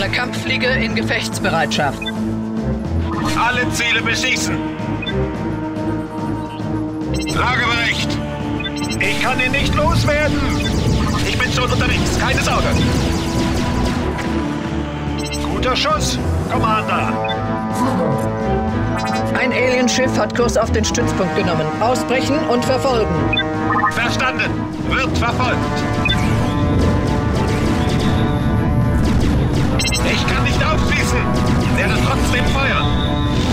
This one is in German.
Kampffliege in Gefechtsbereitschaft. Alle Ziele beschießen. Lagebericht. Ich kann ihn nicht loswerden. Ich bin schon unterwegs, keine Sorge. Guter Schuss, Commander. Ein Alienschiff hat Kurs auf den Stützpunkt genommen. Ausbrechen und verfolgen. Verstanden. Wird verfolgt. Ich kann nicht aufschießen. Werde trotzdem feuern.